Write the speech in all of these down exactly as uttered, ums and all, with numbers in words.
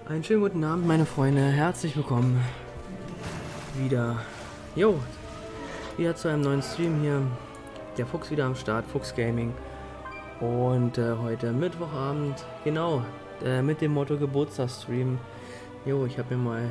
Einen schönen guten Abend, meine Freunde. Herzlich willkommen wieder. Jo, wieder zu einem neuen Stream hier. Der Fuchs wieder am Start, Fuchs Gaming. Und äh, heute Mittwochabend, genau, äh, mit dem Motto Geburtstagsstream. Jo, ich habe mir mal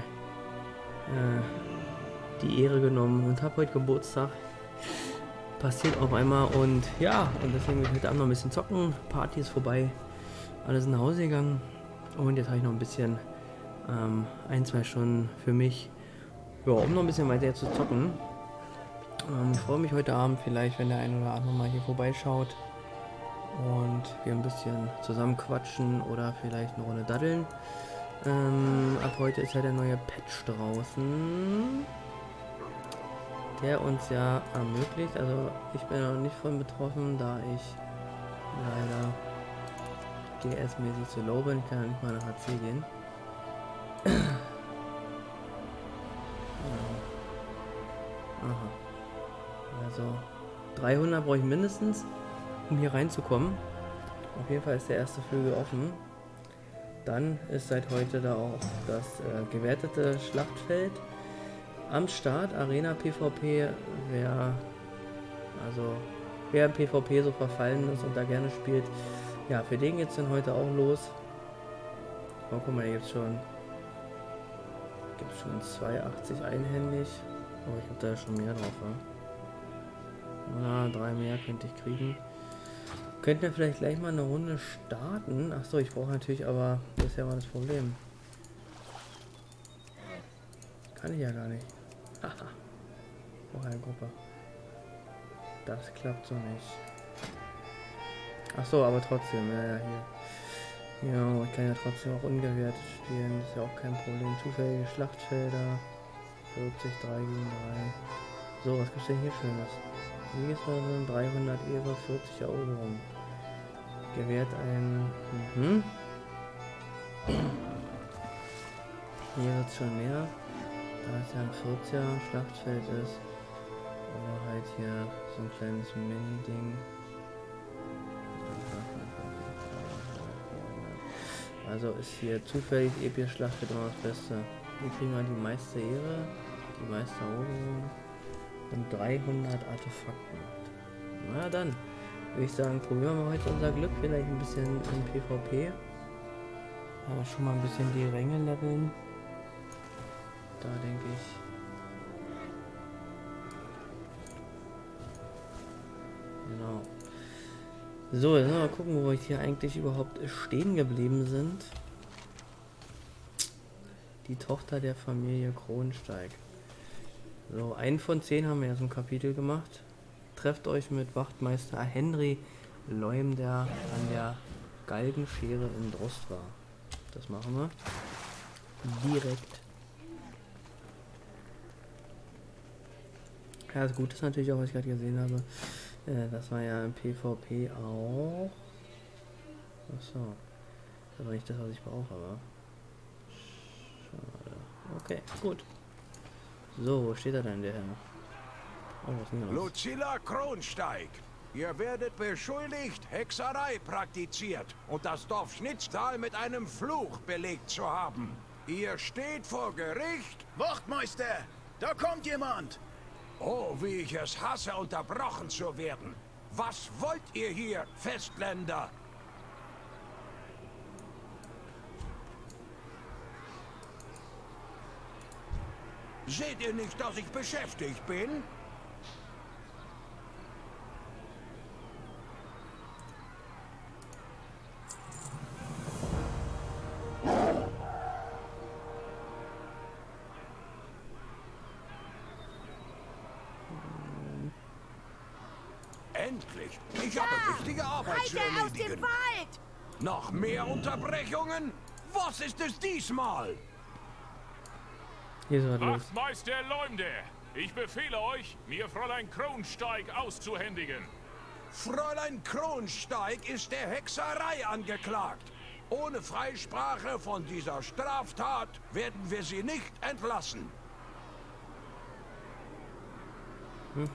äh, die Ehre genommen und habe heute Geburtstag. Passiert auf einmal und ja, und deswegen will ich heute Abend noch ein bisschen zocken. Party ist vorbei, alle sind nach Hause gegangen. Und jetzt habe ich noch ein bisschen, ähm, ein, zwei Stunden für mich, ja, um noch ein bisschen weiter zu zocken. Ähm, ich freue mich heute Abend vielleicht, wenn der ein oder andere mal hier vorbeischaut und wir ein bisschen zusammen quatschen oder vielleicht eine Runde daddeln. Ähm, ab heute ist ja der neue Patch draußen, der uns ja ermöglicht, also ich bin noch nicht von betroffen, da ich leider G S-mäßig zu low bin, ich kann ja nicht mal nach H C gehen. Aha. Also dreihundert brauche ich mindestens, um hier reinzukommen. Auf jeden Fall ist der erste Flügel offen. Dann ist seit heute da auch das äh, gewertete Schlachtfeld am Start. Arena PvP, wer also wer im PvP so verfallen ist und da gerne spielt. Ja, für den geht es dann heute auch los. Oh, guck mal, hier gibt's schon gibt schon zweiundachtzig einhändig. Oh, ich habe da schon mehr drauf. Ja? Ah, drei mehr könnte ich kriegen. Könnten wir vielleicht gleich mal eine Runde starten. Achso, ich brauche natürlich, aber das ist ja mal das Problem. Kann ich ja gar nicht. Haha. Brauche eine Gruppe. Das klappt so nicht. Ach so, aber trotzdem, ja, ja, hier. Ja, ich kann ja trotzdem auch ungewertet spielen, das ist ja auch kein Problem. Zufällige Schlachtfelder, vierzig, drei gegen drei. So, was gibt's denn hier Schönes? Hier ist noch dreihundert Ehre, vierzig Eroberung. Gewährt ein... Mhm. Hier wird's schon mehr. Da ist ja ein vierziger Schlachtfeld ist. Oder halt hier so ein kleines Mini-Ding. Also ist hier zufällig epische Schlachtfeld immer das Beste. Hier kriegen wir die meiste Ehre, die meiste Eroberung und dreihundert Artefakten. Na dann, würde ich sagen, probieren wir heute unser Glück, vielleicht ein bisschen im PvP. Aber schon mal ein bisschen die Ränge leveln. Da denke ich. Genau. So, jetzt mal gucken, wo wir hier eigentlich überhaupt stehen geblieben sind. Die Tochter der Familie Kronsteig. So, einen von zehn haben wir jetzt im Kapitel gemacht. Trefft euch mit Wachtmeister Henry Leum, der an der Galgenschere in Drost war. Das machen wir. Direkt. Ja, das Gute ist natürlich auch, was ich gerade gesehen habe. Das war ja im PvP auch. Achso. Das war nicht das, was ich brauche, aber. Schade. Okay, gut. So, wo steht er denn, der Herr? Oh, was ist denn das? Lucilla Kronsteig. Ihr werdet beschuldigt, Hexerei praktiziert und das Dorf Schnitztal mit einem Fluch belegt zu haben. Ihr steht vor Gericht. Wachtmeister, da kommt jemand. Oh, wie ich es hasse, unterbrochen zu werden. Was wollt ihr hier, Festländer? Seht ihr nicht, dass ich beschäftigt bin? Endlich! Ich ja, habe wichtige Arbeit zu erledigen. Aus dem Wald! Noch mehr Unterbrechungen? Was ist es diesmal? Hier ist was los. Wachtmeister Leumde, ich befehle euch, mir Fräulein Kronsteig auszuhändigen. Fräulein Kronsteig ist der Hexerei angeklagt. Ohne Freisprache von dieser Straftat werden wir sie nicht entlassen. Mhm.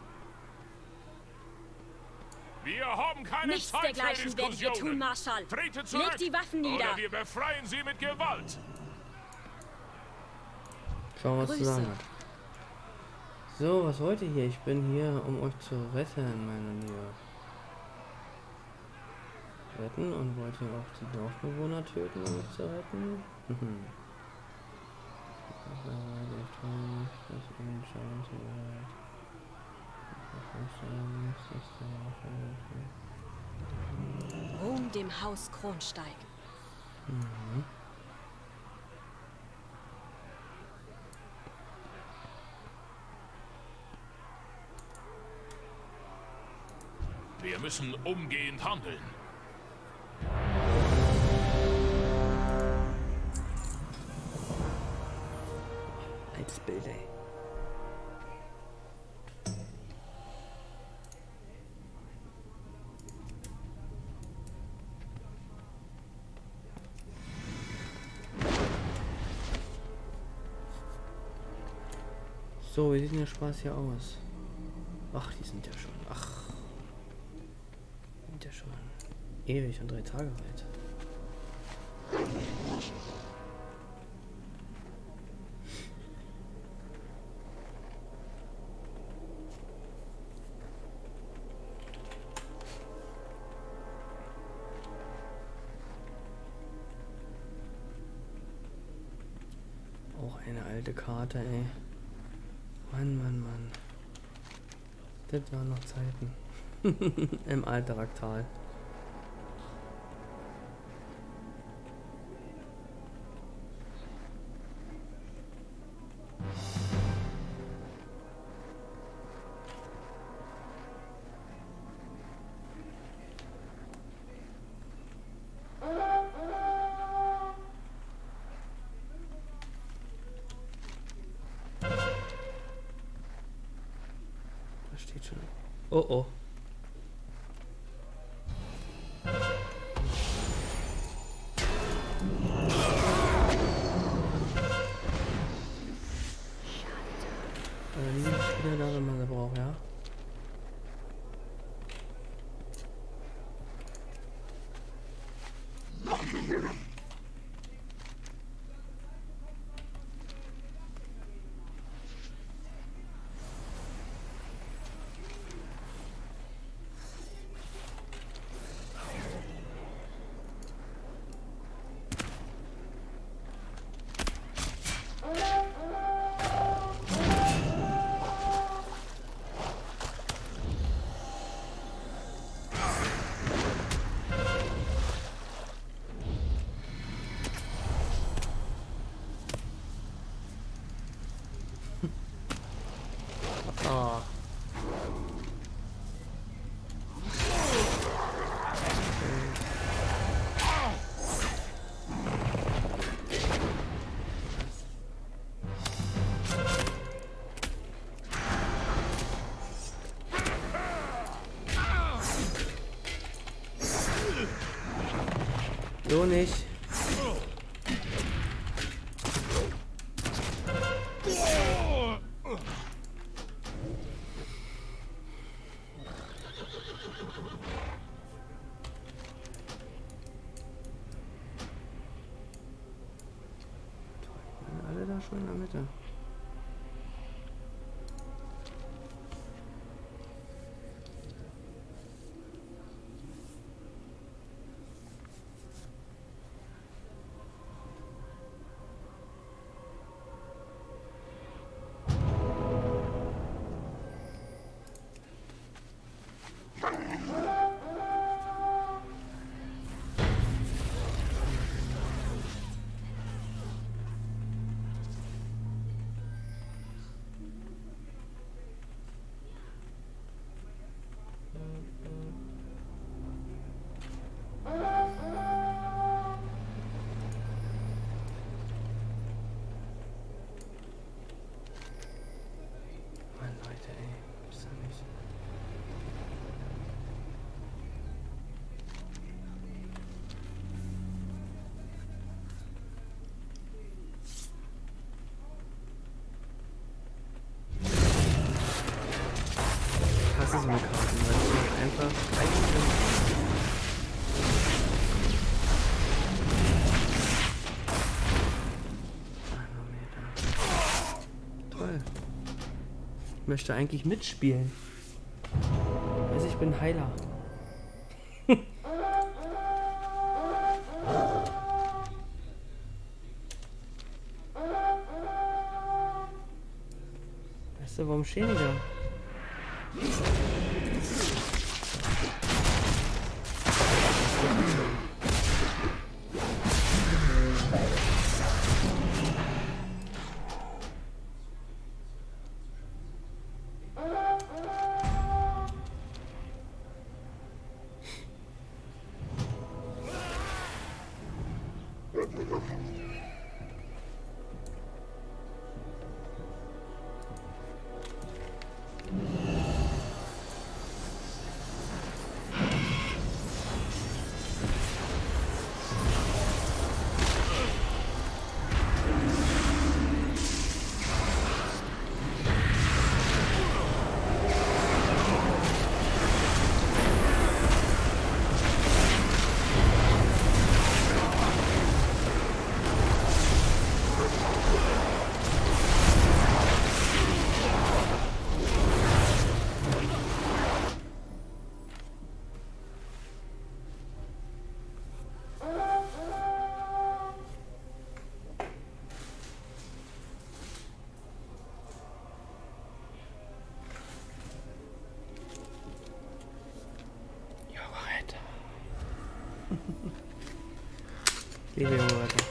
Wir haben keine Nichts Zeit dergleichen für werdet ihr tun, Marschall. Trete zurück, legt die Waffen nieder. oder wir befreien sie mit Gewalt. Schauen wir, was zu Grüße. sagen hat. So, was wollt ihr hier? Ich bin hier, um euch zu retten, meine Liebe. Retten und wollt ihr auch die Dorfbewohner töten, um mich zu retten? Mhm. Ruhm dem Haus Kronsteig. Mhm. Wir müssen umgehend handeln. Altes Bild, ey. So, wie sieht denn der Spaß hier aus? Ach, die sind ja schon. Ach. Sind ja schon ewig und drei Tage weit. Auch eine alte Karte, ey. Mann, Mann, Mann. Das waren noch Zeiten. Im Alteraktal. Da steht schon. Oh oh. Äh, die sind Spieler da, wenn man sie braucht, ja? Ah. So nicht. Alle da schon in der Mitte. Ich möchte eigentlich mitspielen. Also ich bin Heiler. Weißt du, warum stehen die da? Liebe junge Leute.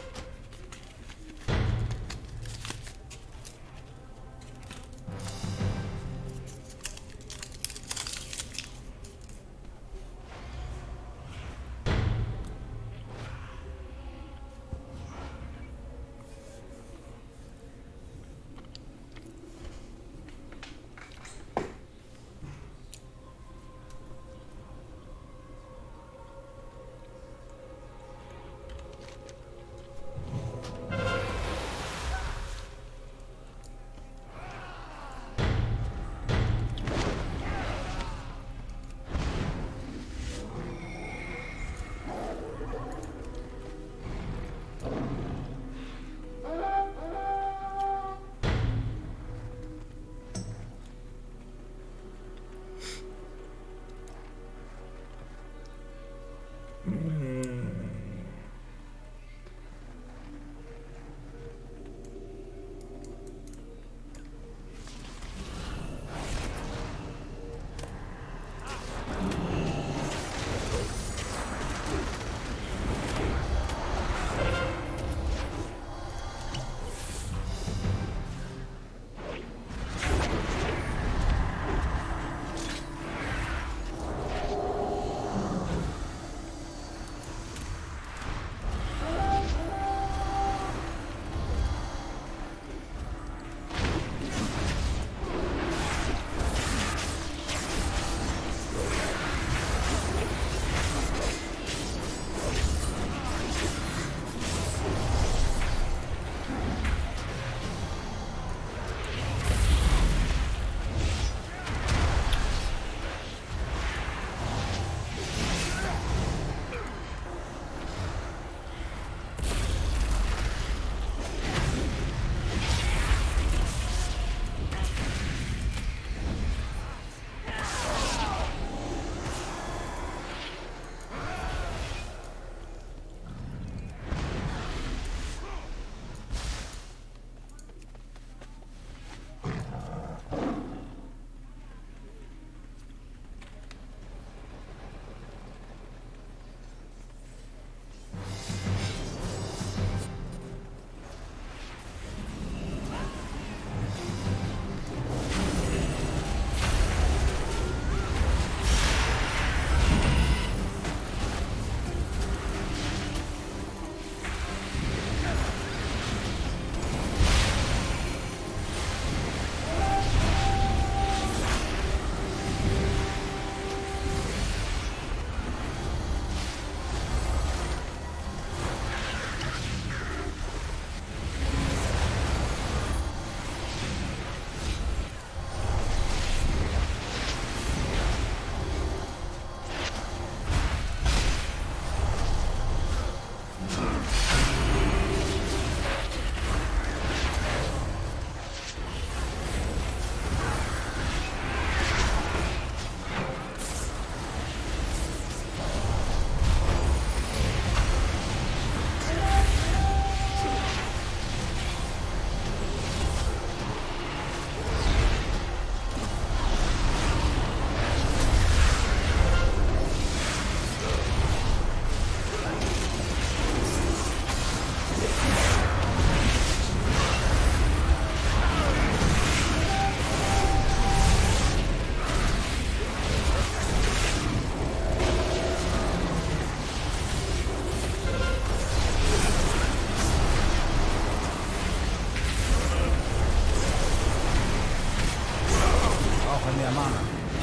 mehr Mana.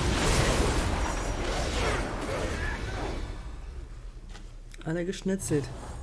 Alle geschnitzelt.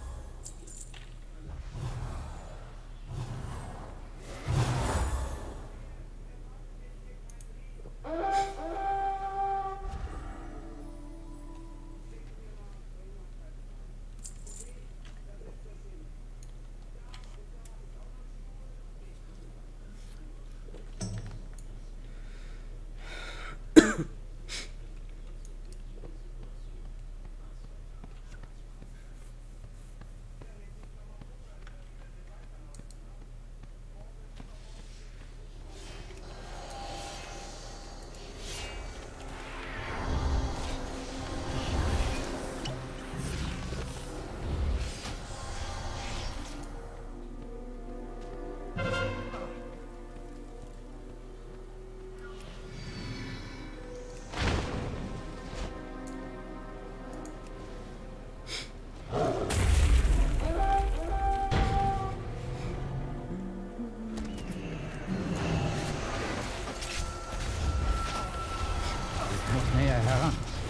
Näher heran.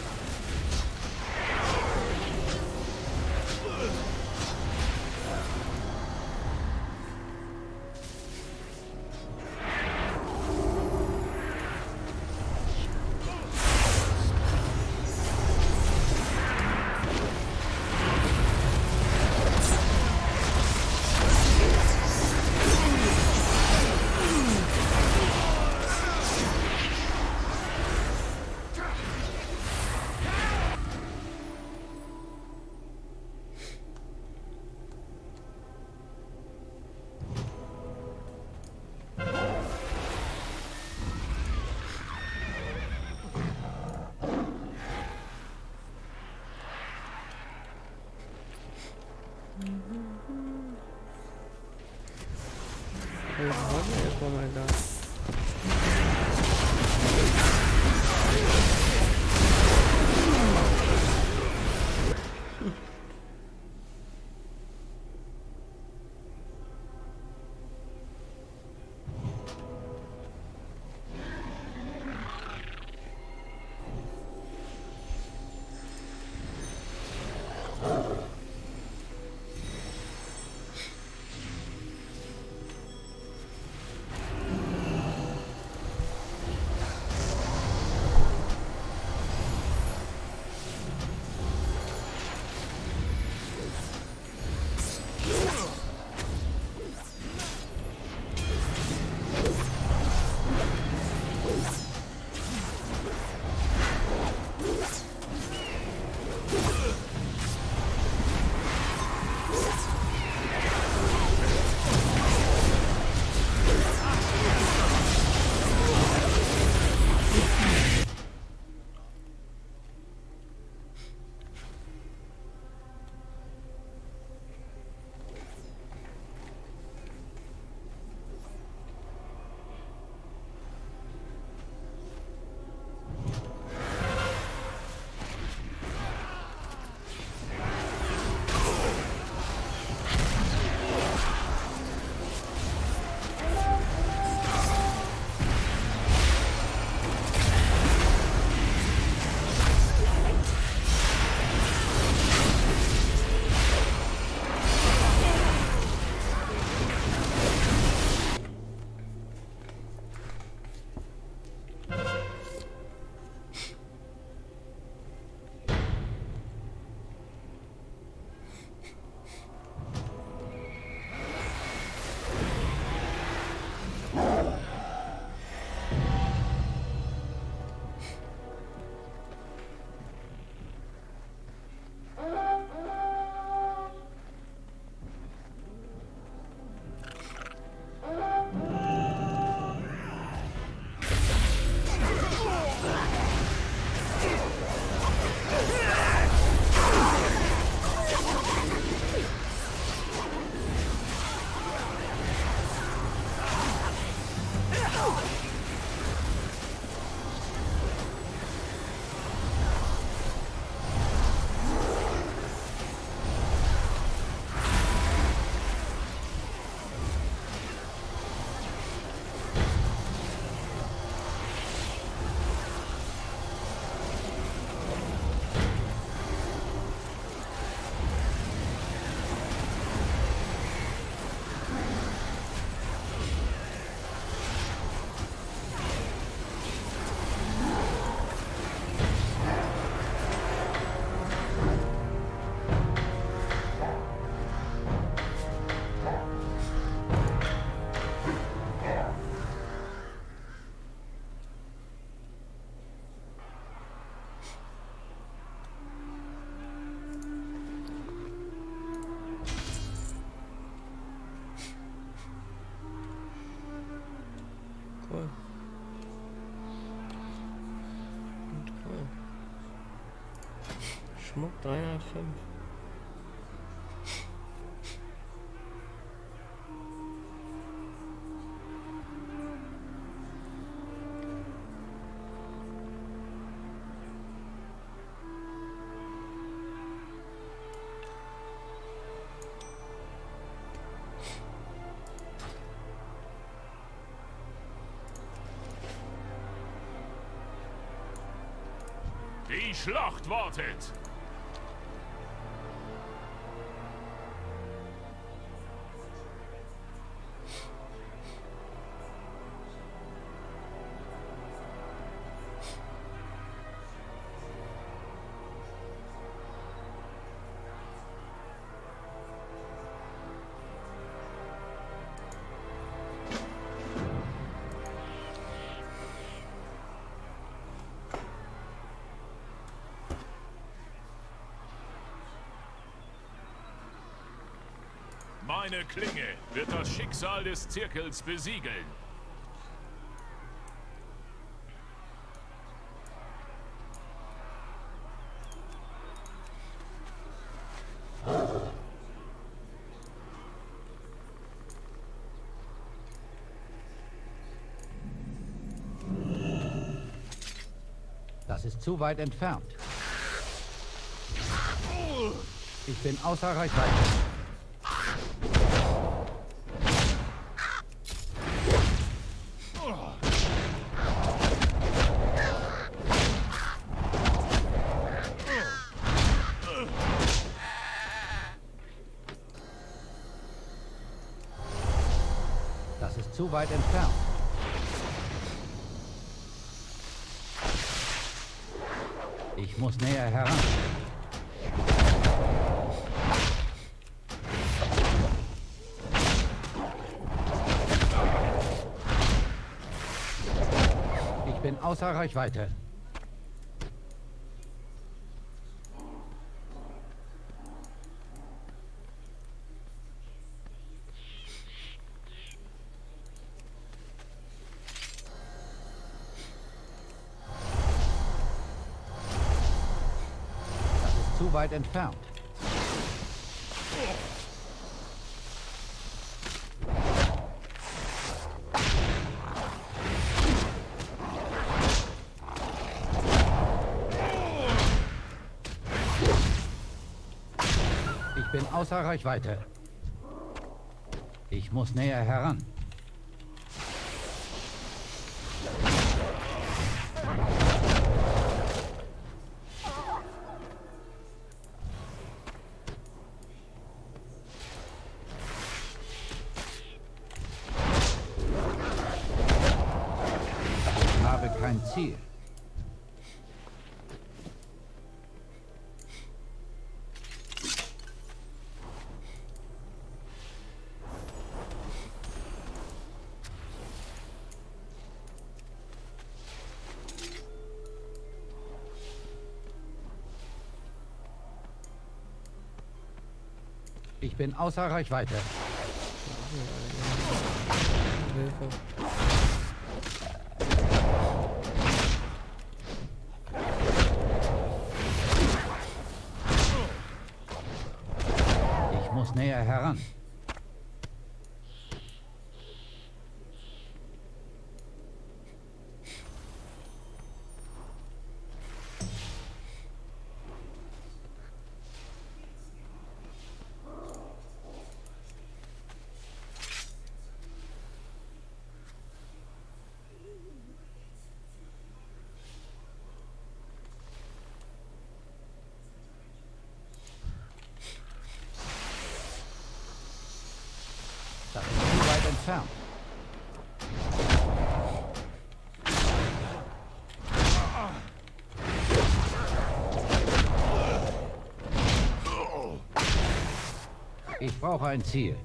Wir warten erstmal mal da. Cool. Und cool. Schmuck dreihundertfünf. Die Schlacht wartet! Meine Klinge wird das Schicksal des Zirkels besiegeln. Das ist zu weit entfernt. Ich bin außer Reichweite. Das ist zu weit entfernt. Ich muss näher heran. Ich bin außer Reichweite. Zu weit entfernt. Ich bin außer Reichweite. Ich muss näher heran. Kein Ziel. Ich bin außer Reichweite. Hilfe. Näher heran. Das ist zu weit entfernt. Ich brauche ein Ziel.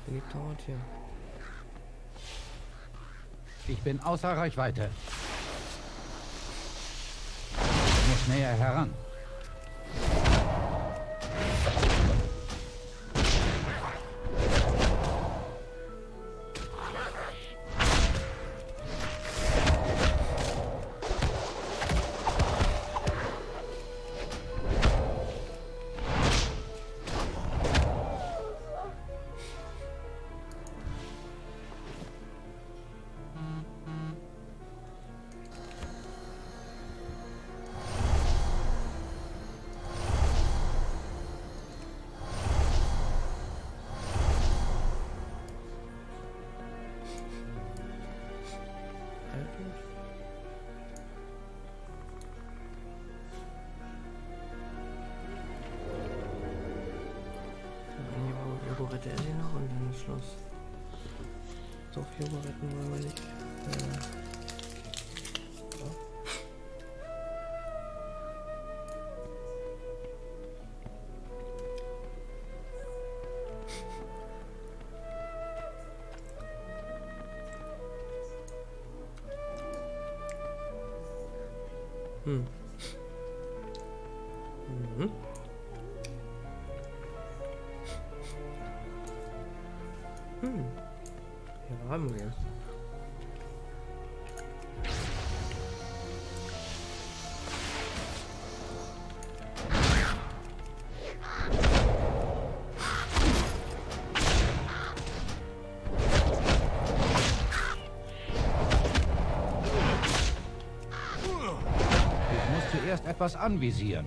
Beliebter hier. Ich bin außer Reichweite. Ich muss näher heran. Rette er sie noch und dann ist Schluss. So viel retten wollen wir nicht. Äh, ja. Hm. Mhm. Hm. Ja, haben wir. Ich muss zuerst etwas anvisieren.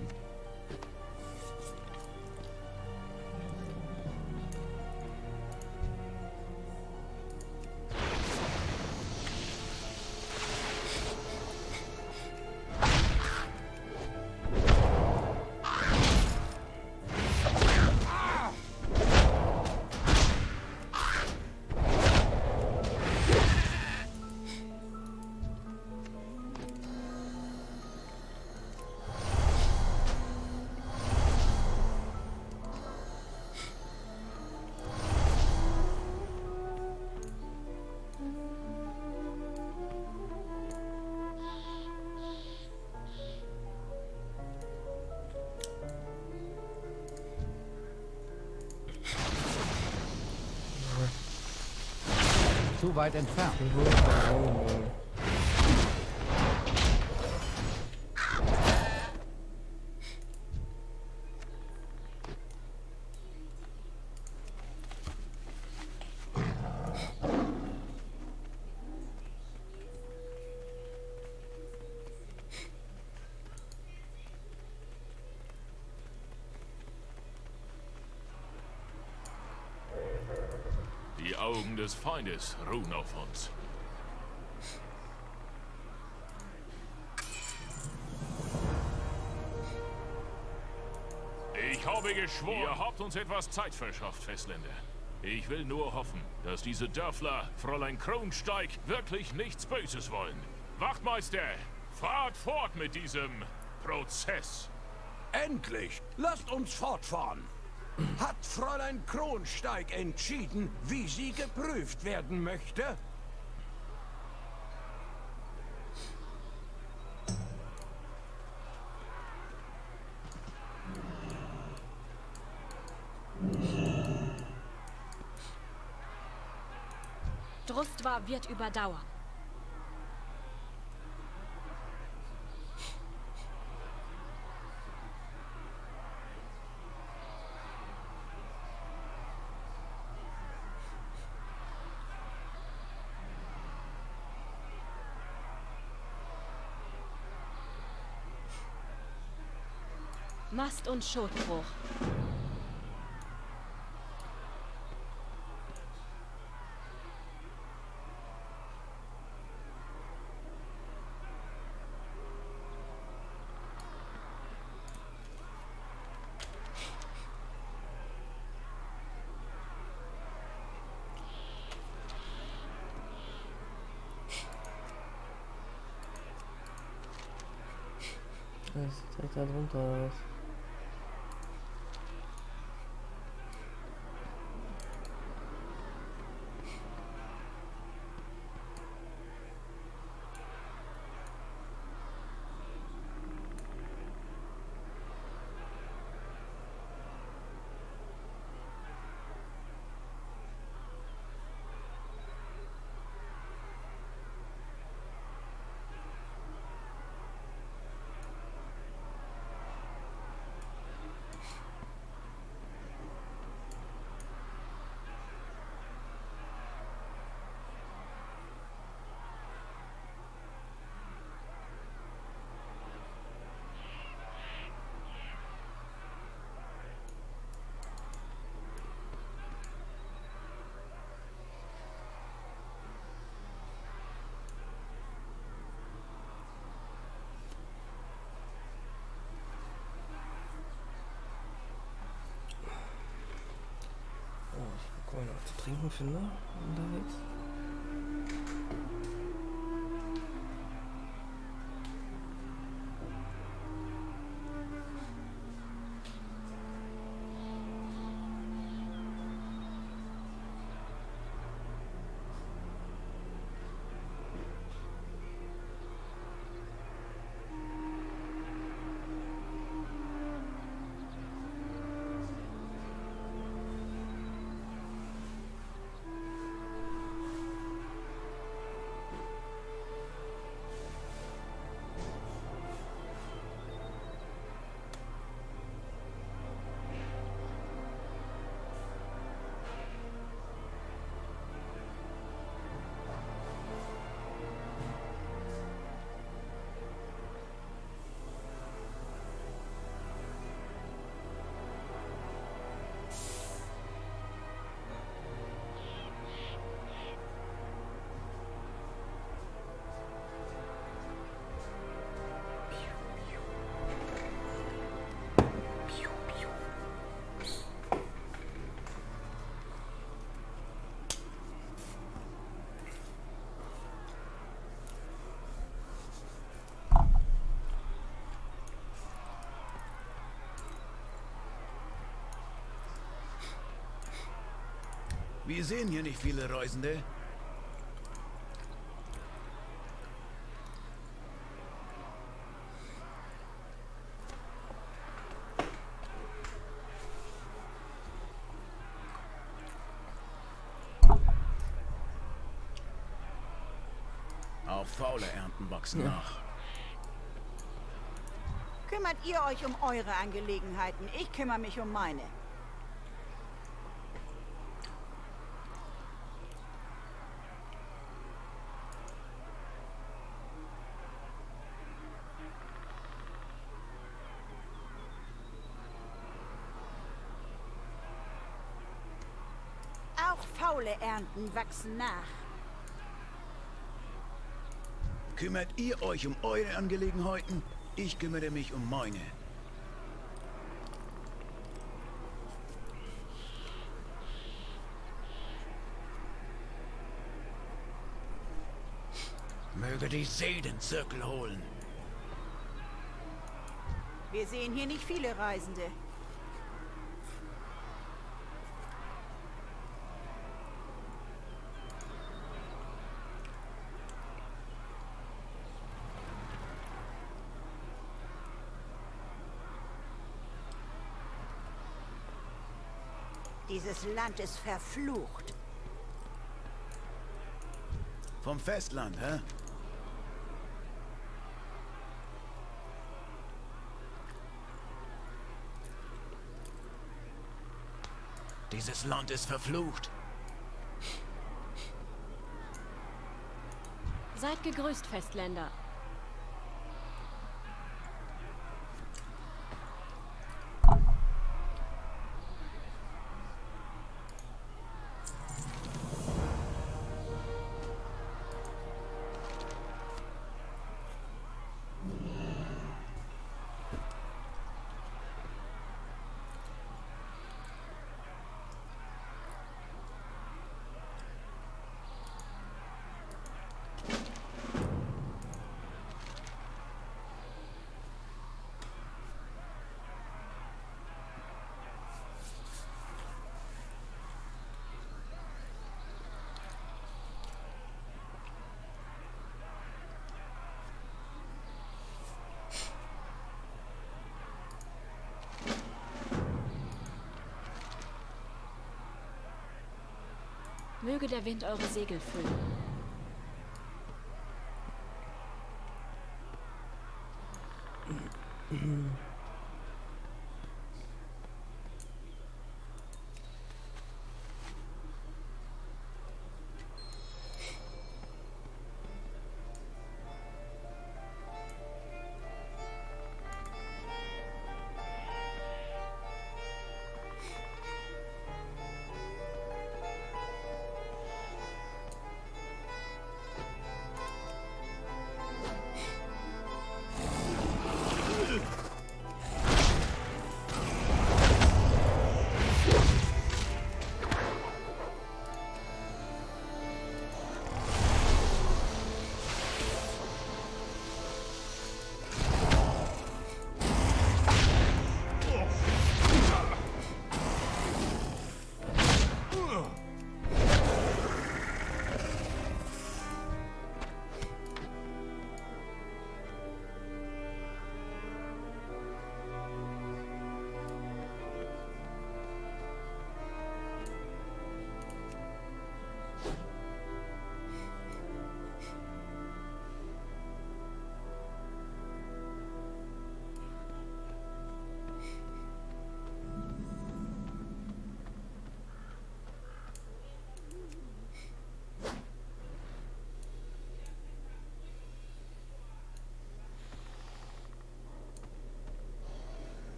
Zu weit entfernt. Die Augen des Feindes ruhen auf uns. Ich habe geschworen, ihr habt uns etwas Zeit verschafft, Festländer. Ich will nur hoffen, dass diese Dörfler Fräulein Kronsteig wirklich nichts Böses wollen. Wachtmeister, fahrt fort mit diesem Prozess. Endlich! Lasst uns fortfahren! Hat Fräulein Kronsteig entschieden, wie sie geprüft werden möchte? Drustwa wird überdauern. Mast- und Schotbruch. Das ist direkt da drunter. trinken finde unterwegs. Wir sehen hier nicht viele Reisende. Auch faule Ernten wachsen nach. Kümmert ihr euch um eure Angelegenheiten? Ich kümmere mich um meine. Auch faule Ernten wachsen nach. Kümmert ihr euch um eure Angelegenheiten? Ich kümmere mich um meine. Möge die See den Zirkel holen. Wir sehen hier nicht viele Reisende. Dieses Land ist verflucht. Vom Festland, hä? Dieses Land ist verflucht. Seid gegrüßt, Festländer. Möge der Wind eure Segel füllen.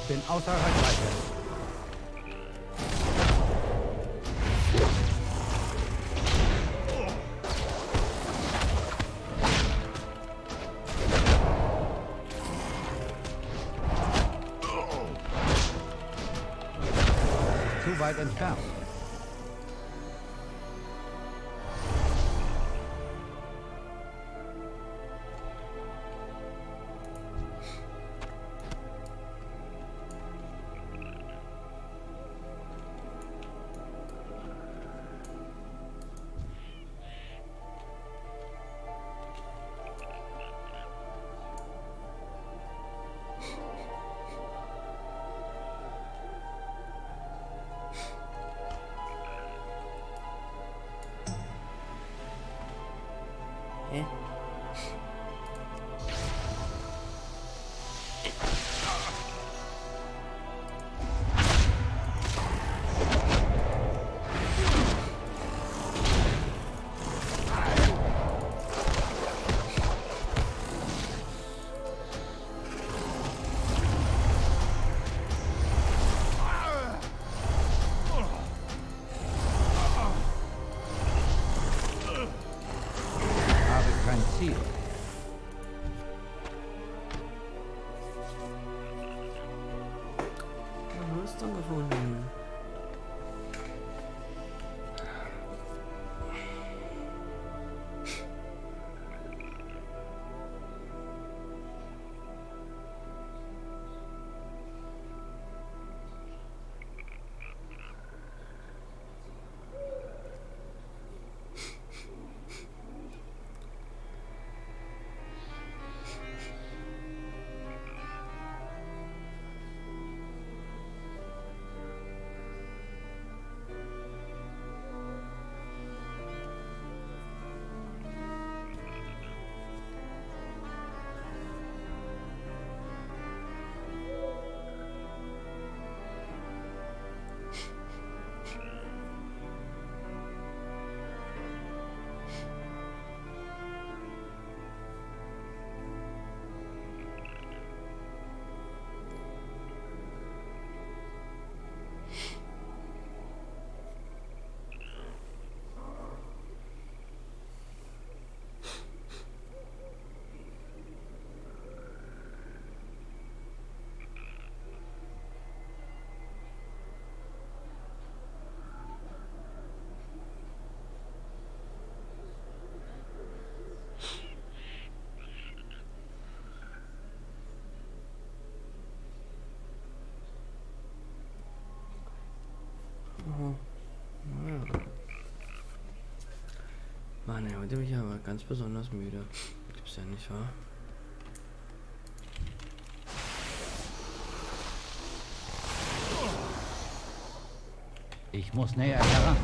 Ich bin außer Reichweite. Zu weit entfernt. Hä? Ziel. Rüstung gefunden. Mann, ey, heute bin ich aber ganz besonders müde. Gibt's ja nicht, wahr? Ich muss näher heran.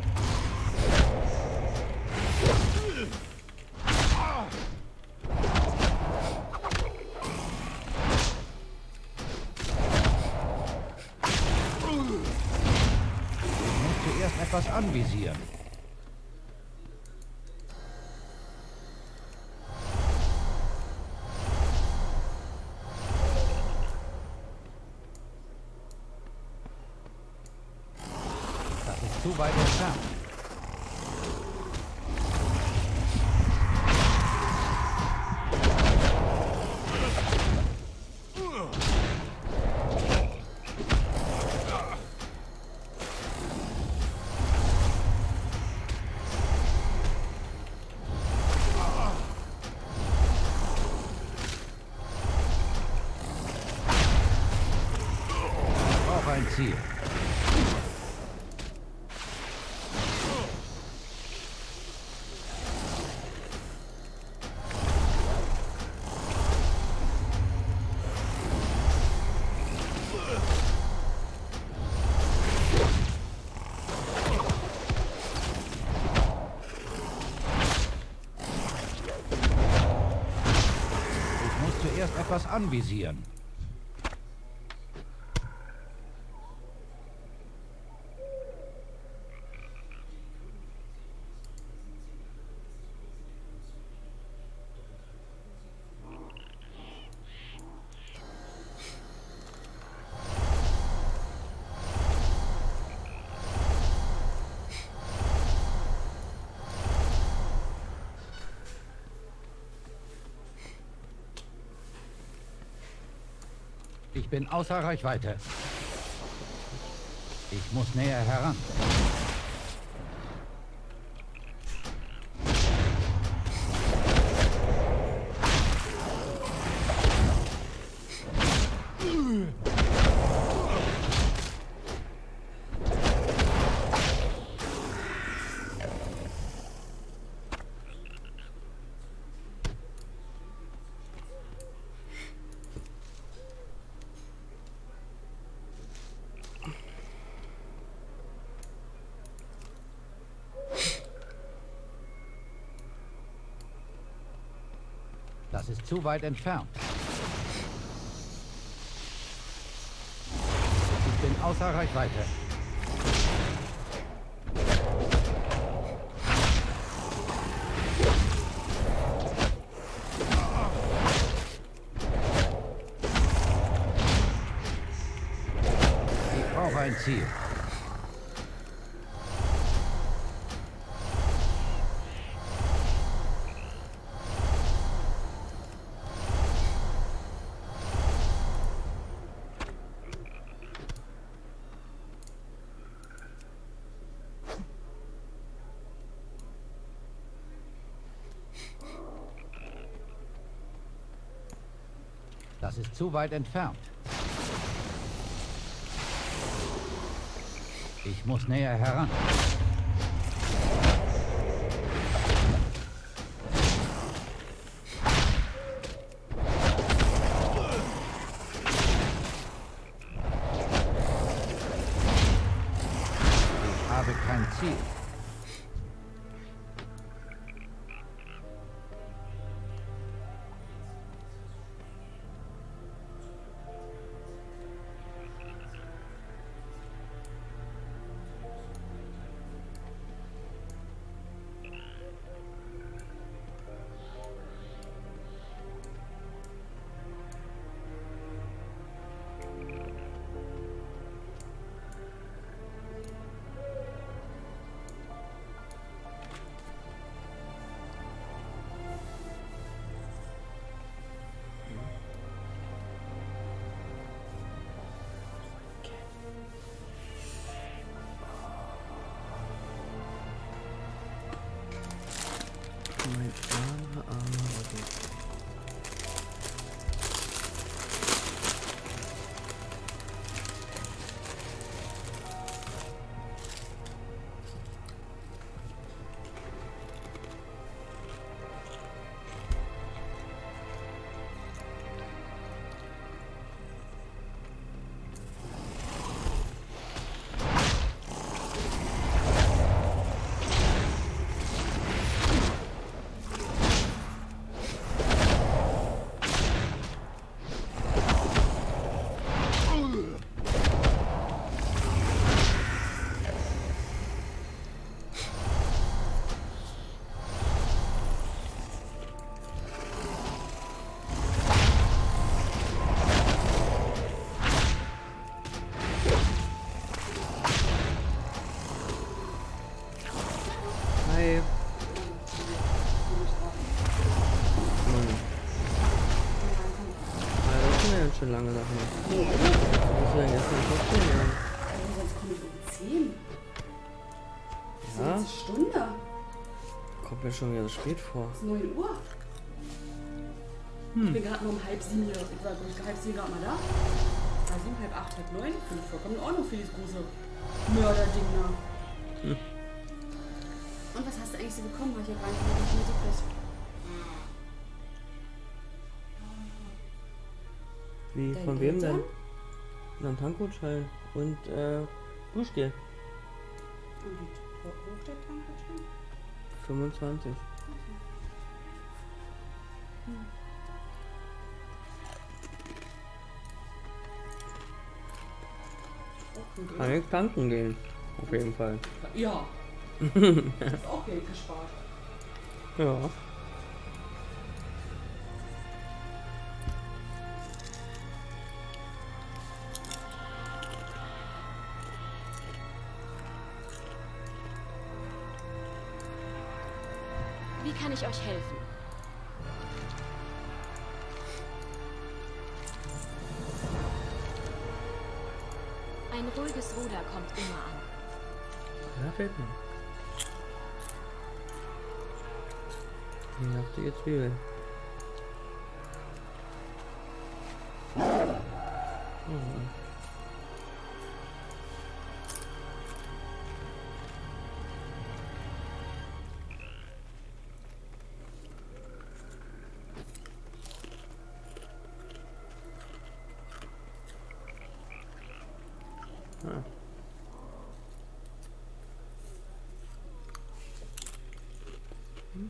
Ich muss zuerst etwas anvisieren. Zu weit entfernt. Auch ein Ziel. Zuerst etwas anvisieren. Ich bin außer Reichweite. Ich muss näher heran. Das ist zu weit entfernt. Ich bin außer Reichweite. Ich brauche ein Ziel. Das ist zu weit entfernt. Ich muss näher heran. Ich habe kein Ziel. Mein armer, armer Robin. Hi. Mann. Ah, das sind ja jetzt schon lange Sachen. Was ist denn jetzt noch passieren? Sonst komme ich um zehn. Ja? Das ist eine Stunde. Kommt mir schon wieder so spät vor. Es ist neun Uhr. Hm. Ich bin gerade nur um halb sieben hier. Ich war ich halb sieben gerade mal da. Halb sieben, halb acht, halb neun. Finde ich vollkommen in Ordnung für dieses große Mörderding da. Hm. Und was hast du eigentlich so bekommen? Habe ich ja gar nicht mehr mitgekriegt. Wie, Deine von wem denn? Eltern? Na, ein Tankgutschein und äh, Duschgel. Und wie hoch der Tankgutschein? fünfundzwanzig. Hm. Oh, Kann ich tanken gehen. Auf jeden Fall. ja. Du hast auch Geld gespart. Ja. Wie kann ich euch helfen? fürs Ruder kommt immer an. Ja, fällt mir. Hier habt ihr jetzt Zwiebeln. Mhm. Ah. Hm.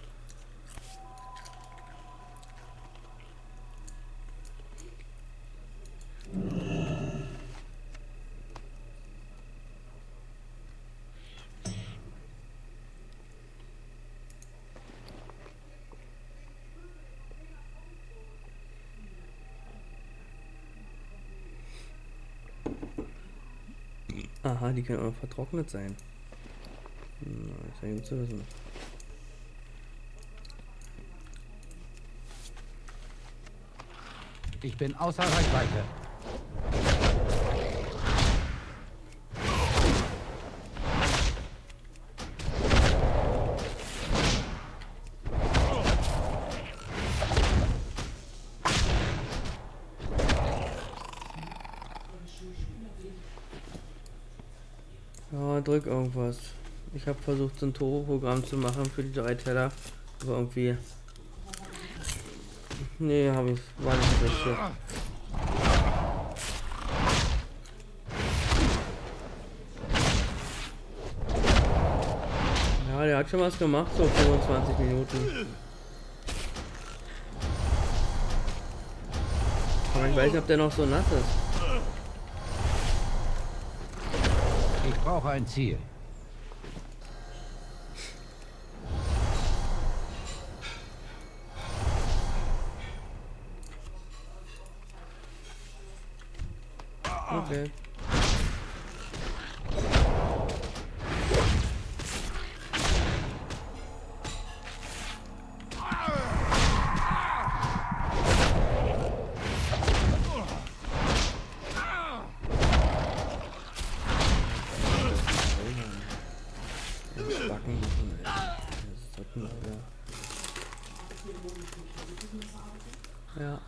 Aha, die können auch noch vertrocknet sein. Na, ist ja gut zu wissen. Ich bin außer Reichweite. Ja, drück irgendwas. Ich habe versucht, so ein Turbo-Programm zu machen für die drei Teller, aber irgendwie... Nee, habe ich... war nicht richtig. Ja, der hat schon was gemacht, so fünfundzwanzig Minuten. Aber ich weiß nicht, ob der noch so nass ist. Ich brauche ein Ziel. Okay. Backen müssen, ey. Das ist doch nur, ja. Ja.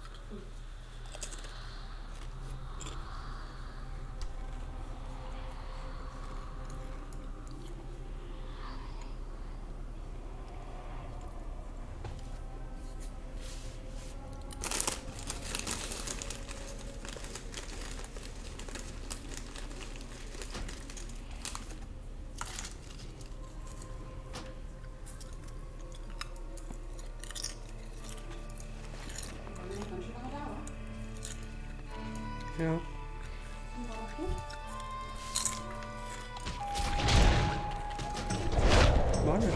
Ja. War nicht.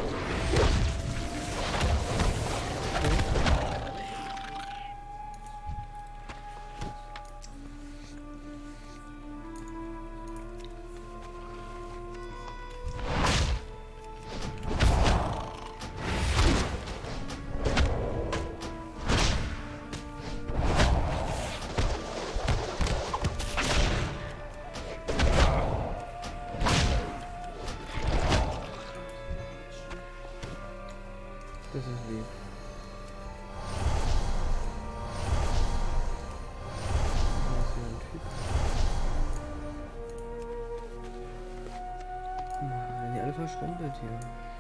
Das ist lieb. Da ist hier ein Typ. Mann, die alle verschrumpelt hier.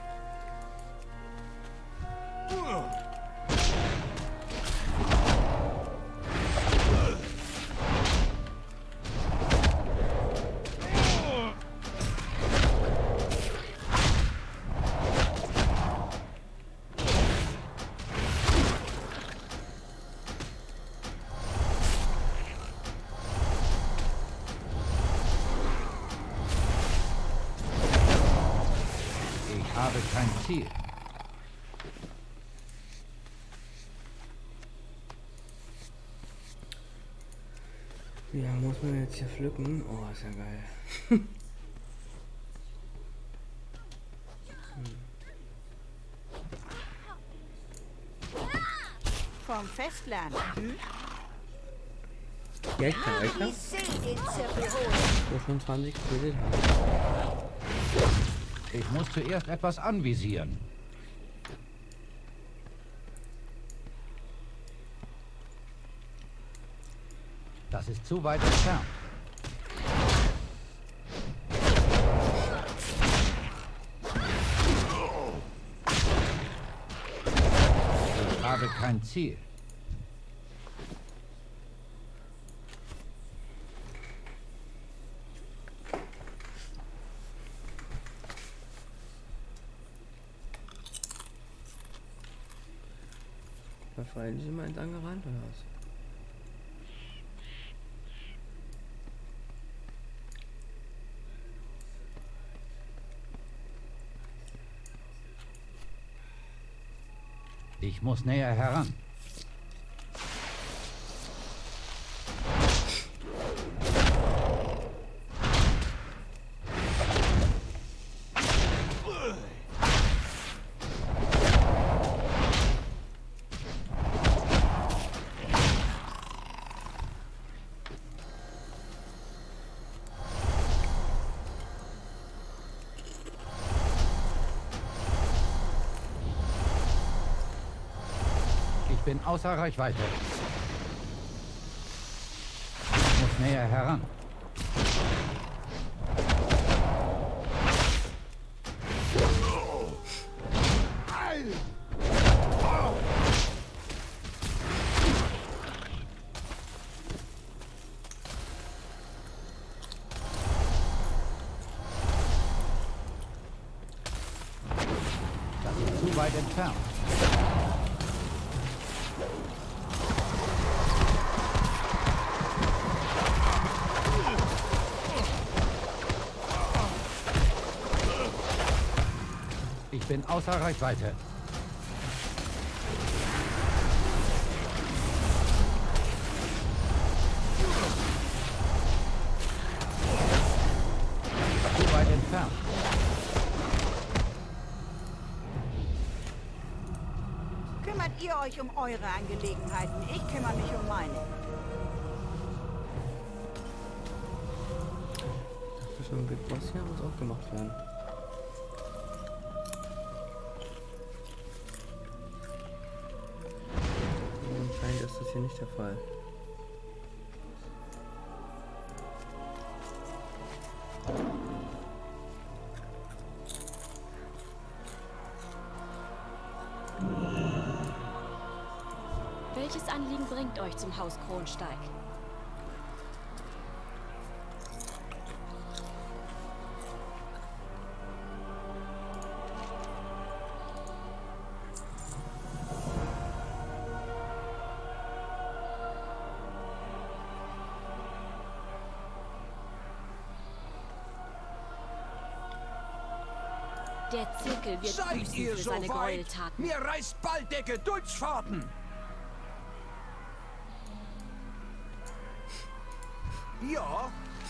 Ich habe kein Ziel. Ja, muss man jetzt hier pflücken? Oh, ist ja geil. Vom Festland. Hm? Geld gereicht, wo schon zwanzig Kredit hat. Ich muss zuerst etwas anvisieren. Das ist zu weit entfernt. Ich habe kein Ziel. Da fallen Sie mal entlang gerannt oder was? Ich muss näher heran. Ich bin außer Reichweite. Ich muss näher heran. Das ist zu weit entfernt. Ich bin außer Reichweite. Zu weit entfernt. Kümmert ihr euch um eure Angelegenheiten? Ich kümmere mich um meine. Ich dachte schon, Big Boss hier muss auch gemacht werden. Anscheinend ist das hier nicht der Fall. Welches Anliegen bringt euch zum Haus Kronsteig? Der Zirkel wird Seid büßen ihr für so seine weit? Gräueltaten. Mir reißt bald der Geduldsfaden. Ja.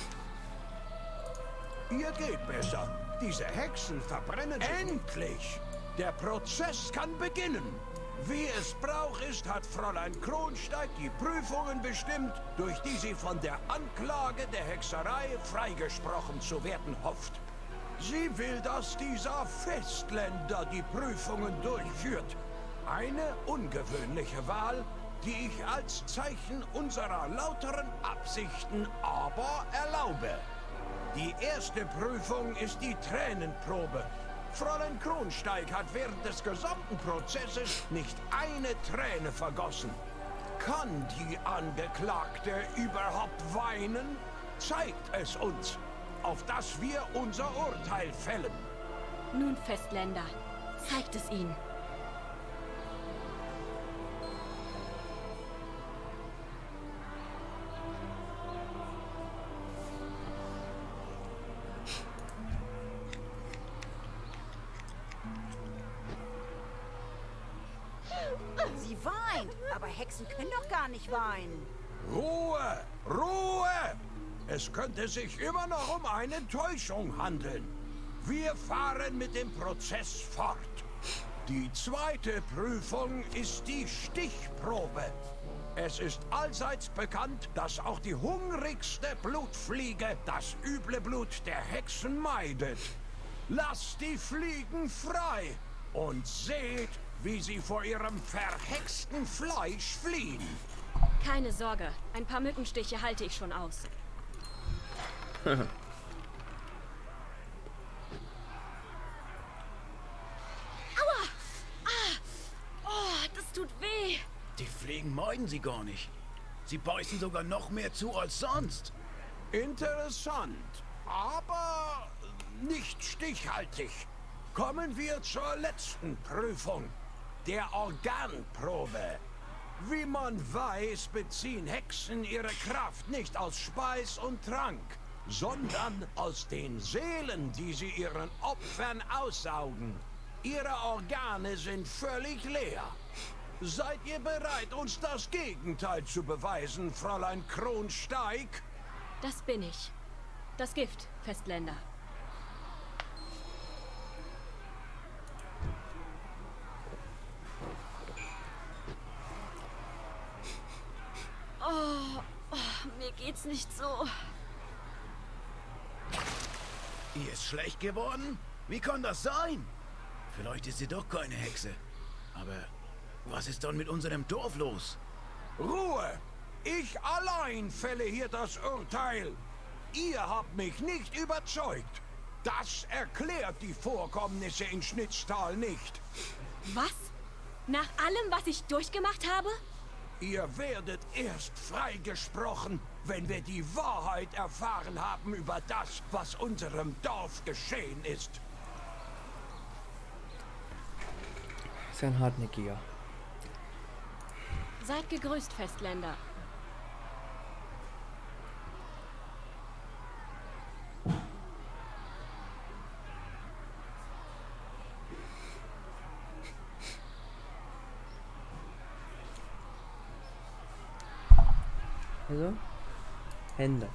Ihr geht besser. Diese Hexen verbrennen sich. Endlich! Der Prozess kann beginnen. Wie es Brauch ist, hat Fräulein Kronsteig die Prüfungen bestimmt, durch die sie von der Anklage der Hexerei freigesprochen zu werden hofft. Sie will, dass dieser Festländer die Prüfungen durchführt. Eine ungewöhnliche Wahl, die ich als Zeichen unserer lauteren Absichten aber erlaube. Die erste Prüfung ist die Tränenprobe. Fräulein Kronsteig hat während des gesamten Prozesses nicht eine Träne vergossen. Kann die Angeklagte überhaupt weinen? Zeigt es uns, auf dass wir unser Urteil fällen. Nun, Festländer, zeigt es ihnen. Sie weint, aber Hexen können doch gar nicht weinen. Ruhe! Ruhe! Es könnte sich immer noch um eine Täuschung handeln. Wir fahren mit dem Prozess fort. Die zweite Prüfung ist die Stichprobe. Es ist allseits bekannt, dass auch die hungrigste Blutfliege das üble Blut der Hexen meidet. Lasst die Fliegen frei und seht, wie sie vor ihrem verhexten Fleisch fliehen. Keine Sorge, ein paar Mückenstiche halte ich schon aus. Aua! Ah! Oh, das tut weh! Die Fliegen meiden sie gar nicht. Sie beißen sogar noch mehr zu als sonst. Interessant, aber nicht stichhaltig. Kommen wir zur letzten Prüfung, der Organprobe. Wie man weiß, beziehen Hexen ihre Kraft nicht aus Speis und Trank, sondern aus den Seelen, die sie ihren Opfern aussaugen. Ihre Organe sind völlig leer. Seid ihr bereit, uns das Gegenteil zu beweisen, Fräulein Kronsteig? Das bin ich. Das Gift, Festländer. Oh, oh, mir geht's nicht so. Ihr ist schlecht geworden? Wie kann das sein? Vielleicht ist sie doch keine Hexe. Aber was ist dann mit unserem Dorf los? Ruhe! Ich allein fälle hier das Urteil. Ihr habt mich nicht überzeugt. Das erklärt die Vorkommnisse in Schnitztal nicht. Was? Nach allem, was ich durchgemacht habe? Ihr werdet erst freigesprochen, wenn wir die Wahrheit erfahren haben über das, was unserem Dorf geschehen ist. Ist ja ein Hartnäckiger. Seid gegrüßt, Festländer. Also, ändert.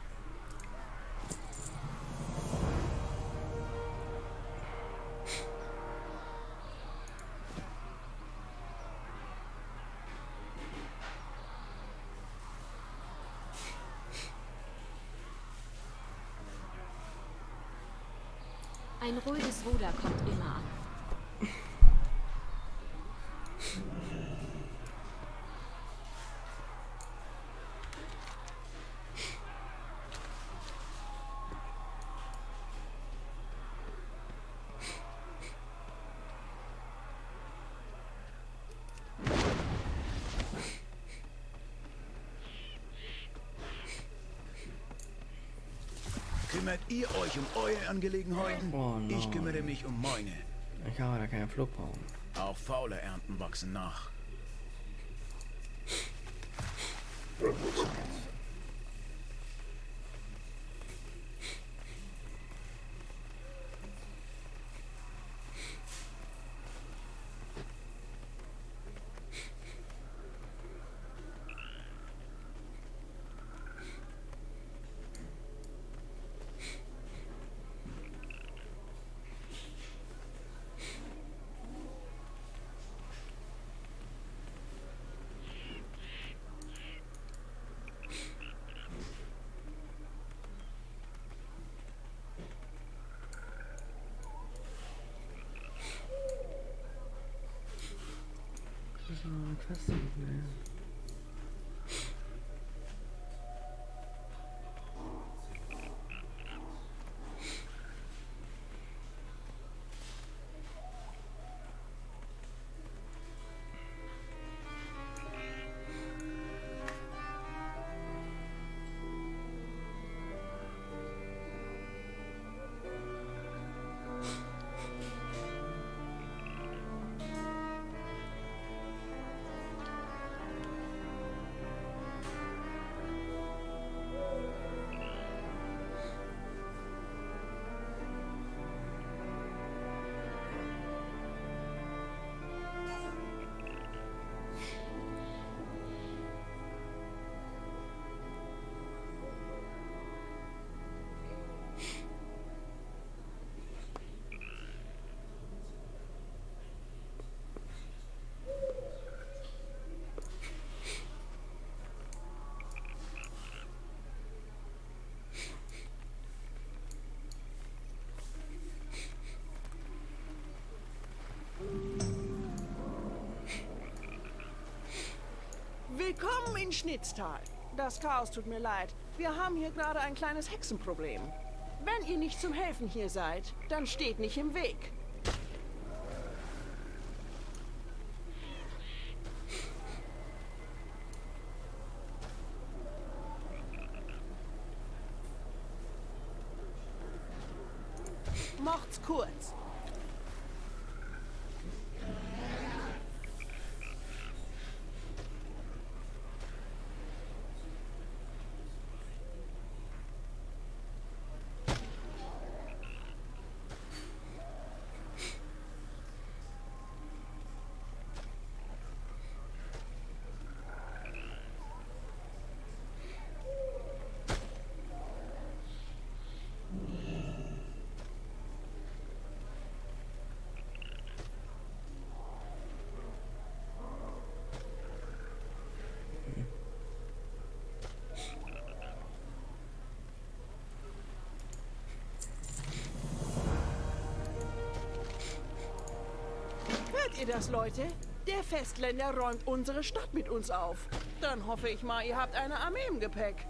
Ein ruhiges Ruder kommt immer an. Kümmert ihr euch um eure Angelegenheiten? Oh nein. Ich kümmere mich um meine. Ich habe da keinen Flugbau. Auch faule Ernten wachsen nach. Quest nicht mehr. Schnitztal. Das Chaos tut mir leid. Wir haben hier gerade ein kleines Hexenproblem. Wenn ihr nicht zum Helfen hier seid, dann steht nicht im Weg. Macht's kurz. Hört ihr das, Leute? Der Festländer räumt unsere Stadt mit uns auf. Dann hoffe ich mal, ihr habt eine Armee im Gepäck.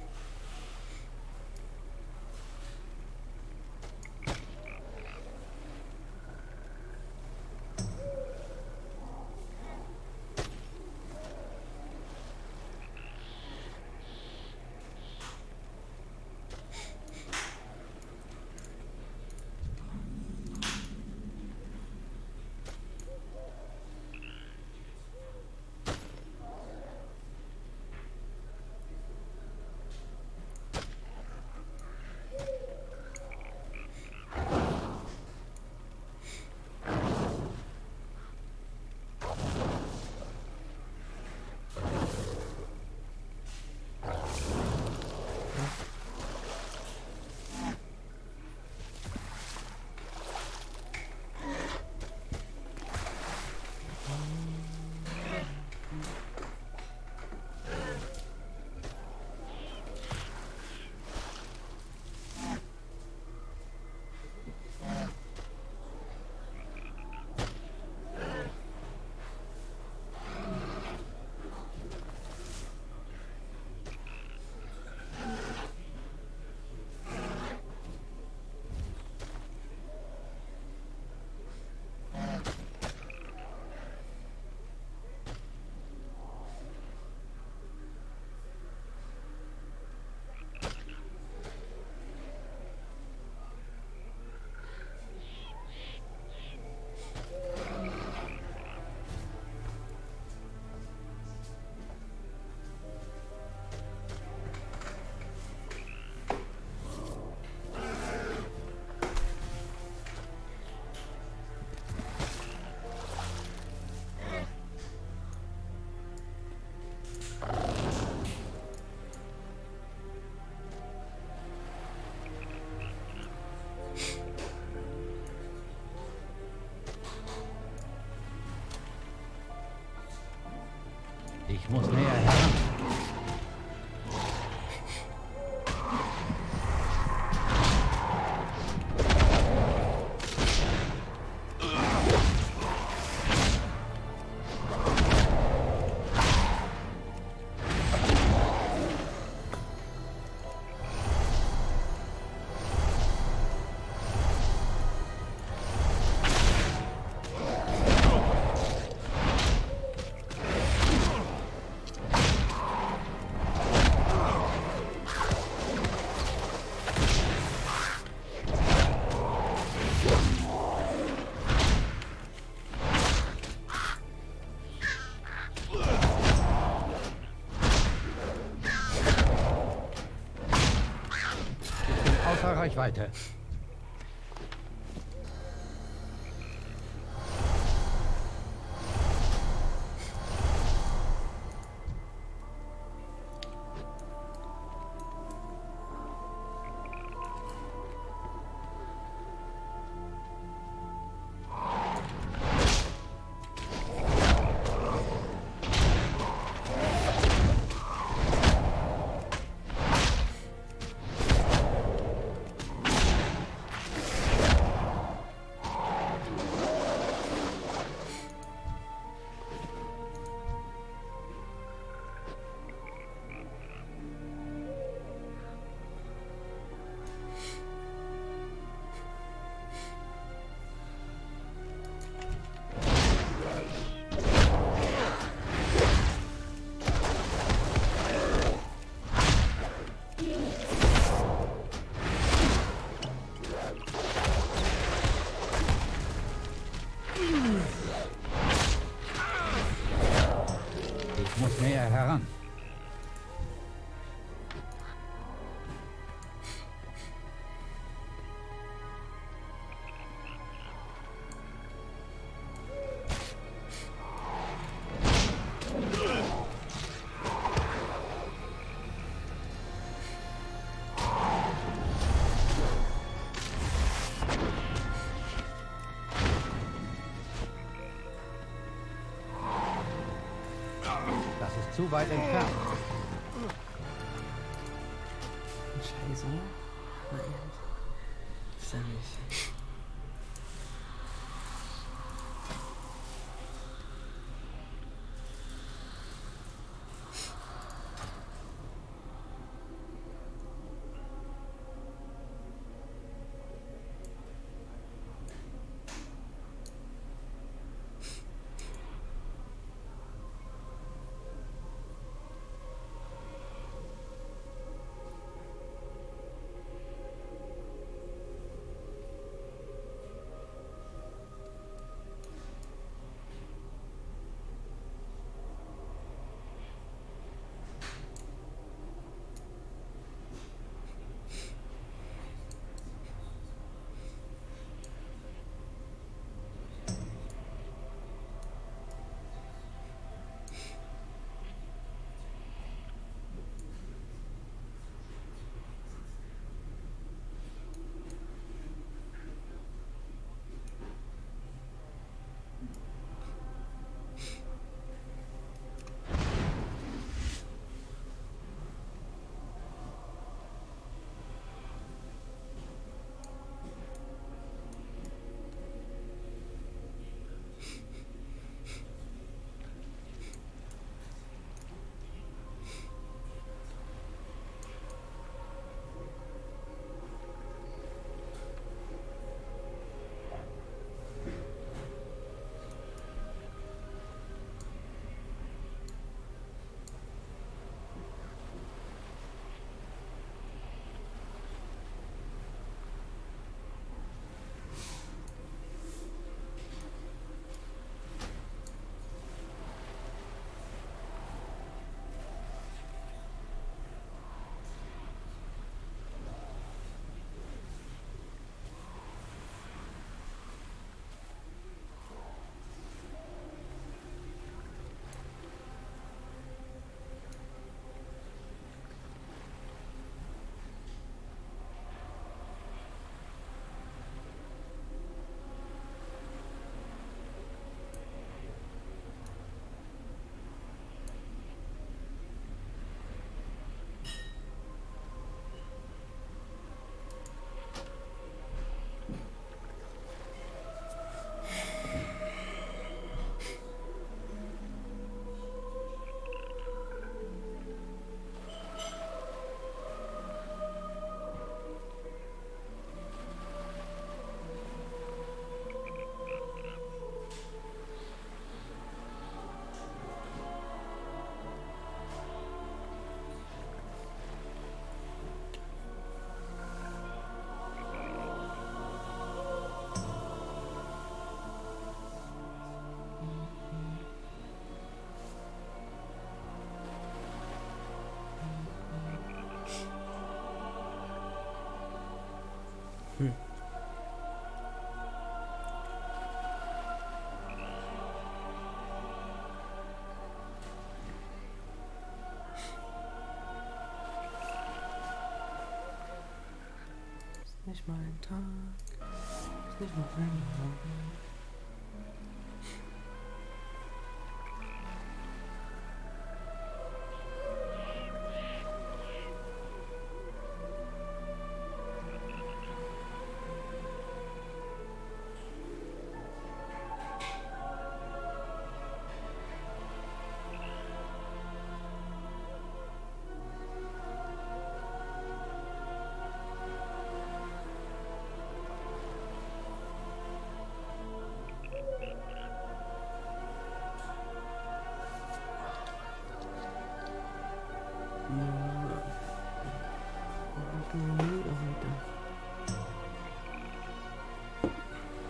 Ich muss näher heran. Außer Reichweite. heran. Das ist zu weit entfernt. Scheiße. Nein. Ist ja nicht. Hm. Ist nicht mal ein Tag. Ist nicht mal ein Morgen.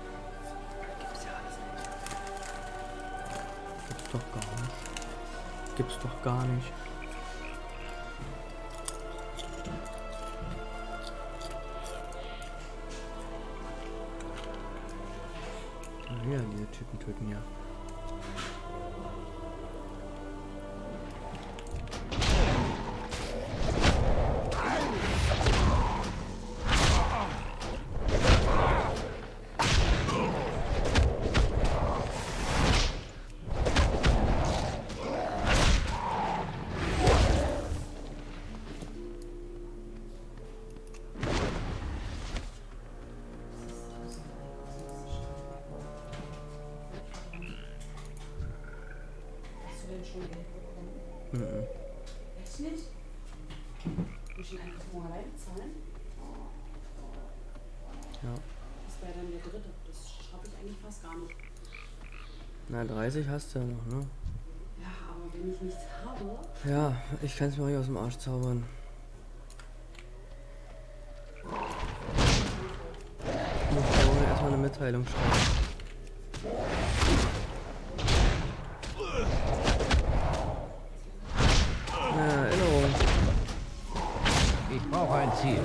Gibt's doch gar nicht. gibt's doch gar nicht. Ja, diese Typen töten ja. Mhm. Echt nicht? Muss ich ihn einfach morgen alleine zahlen? Ja. Das wäre dann der dritte. Das schaffe ich eigentlich fast gar nicht. Na, dreißig hast du ja noch, ne? Ja, aber wenn ich nichts habe... Ja, ich kann es mir auch nicht aus dem Arsch zaubern. Ich muss da erstmal eine Mitteilung schreiben. Erinnerung. Ich brauche ein Ziel.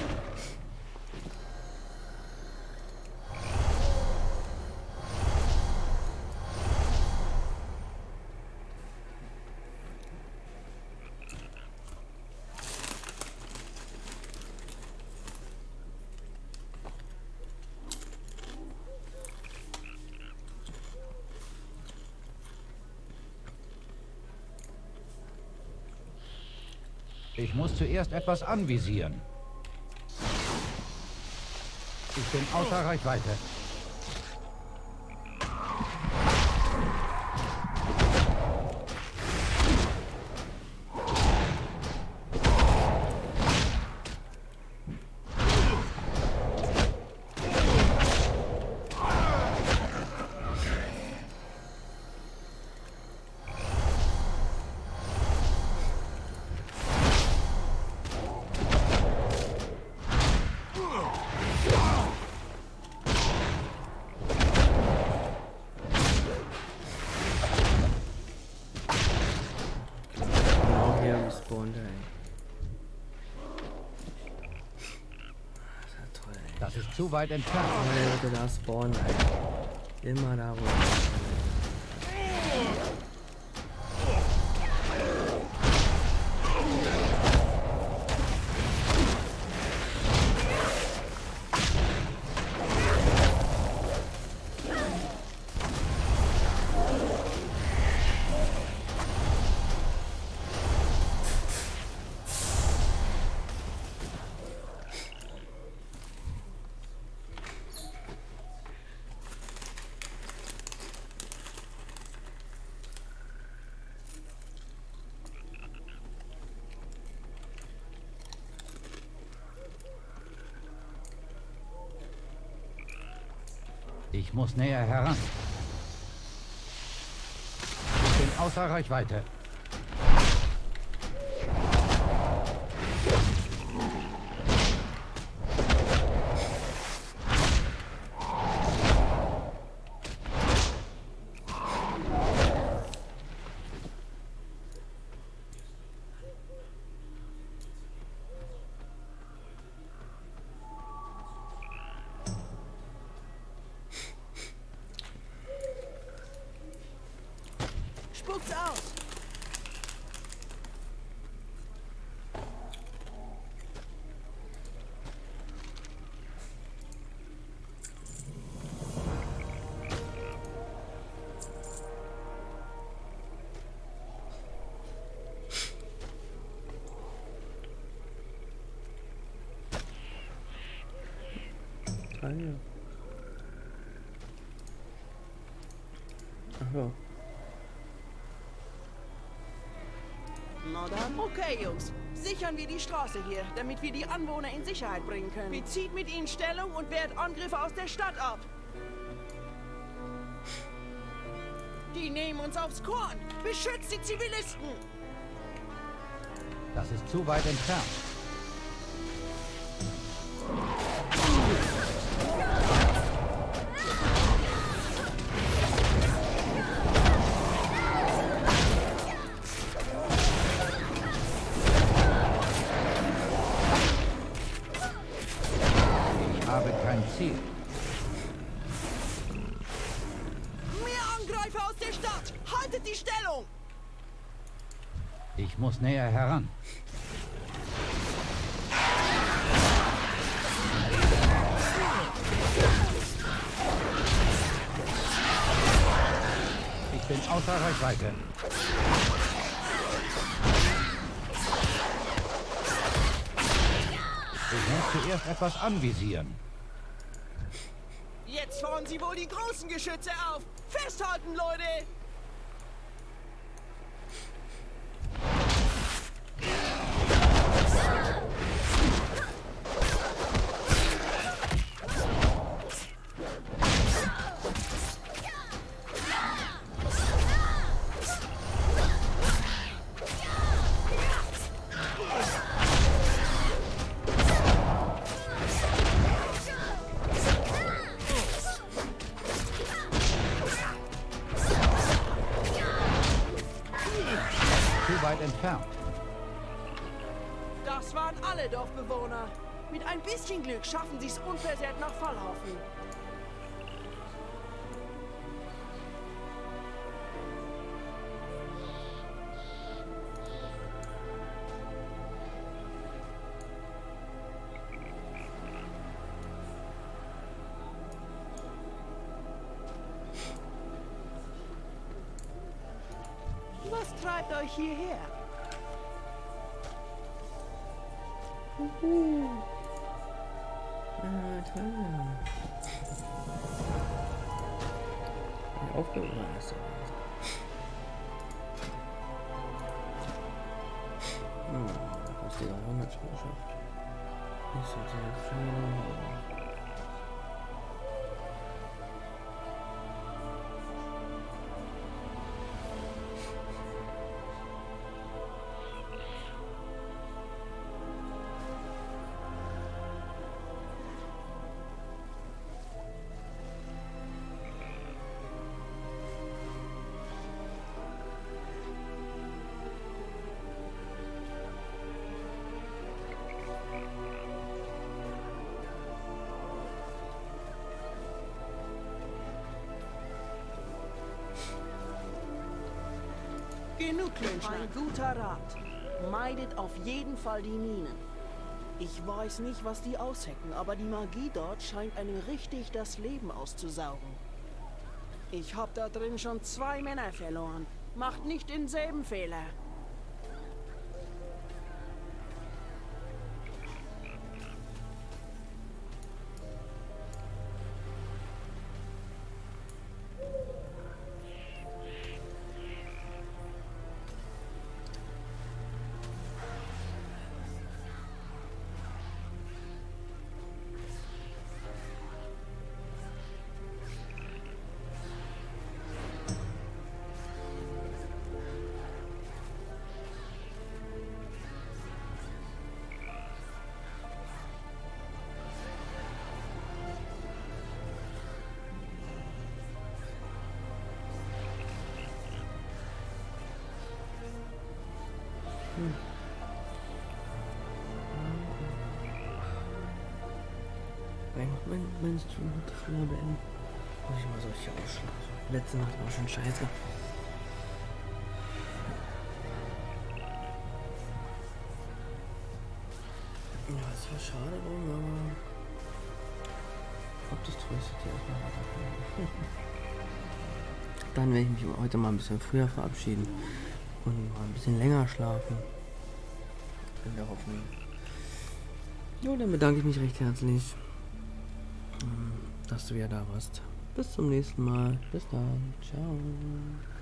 Ich muss zuerst etwas anvisieren. Ich bin außer Reichweite. Das ist zu weit entfernt. Oh, der wird da spawnen, Alter. Immer da runter. Ich muss näher heran. Ich bin außer Reichweite. Spuckt's aus! Ah ja. Ach ja. Na dann. Okay, Jungs. Sichern wir die Straße hier, damit wir die Anwohner in Sicherheit bringen können. Bezieht mit ihnen Stellung und wehrt Angriffe aus der Stadt ab. Die nehmen uns aufs Korn. Beschützt die Zivilisten. Das ist zu weit entfernt. Angriffe aus der Stadt! Haltet die Stellung! Ich muss näher heran. Ich bin außer Reichweite. Ich muss zuerst etwas anvisieren. Jetzt fahren sie wohl die großen Geschütze auf! Festhalten, Leute! Weit entfernt. Das waren alle Dorfbewohner. Mit ein bisschen Glück schaffen sie es unversehrt nach Fallhaufen. Was treibt euch hierher? Uhu. Ah, toll. Aufgepasst. Hm, was die Jahrhundertsmannschaft. Nicht so sehr schön. Genug Klönschnack. Ein guter Rat. Meidet auf jeden Fall die Minen. Ich weiß nicht, was die aushecken, aber die Magie dort scheint einem richtig das Leben auszusaugen. Ich hab da drin schon zwei Männer verloren. Macht nicht denselben Fehler. Hm. Eigentlich mein, mein Stream heute früher beenden. Muss ich mal so richtig ausschlafen. Letzte Nacht war schon scheiße. Ja, es war schade drum, aber ich glaube, das tröstet die erstmal weiter. Dann werde ich mich heute mal ein bisschen früher verabschieden und mal ein bisschen länger schlafen. In der Hoffnung. Jo, dann bedanke ich mich recht herzlich, dass du wieder da warst. Bis zum nächsten Mal. Bis dann. Ciao.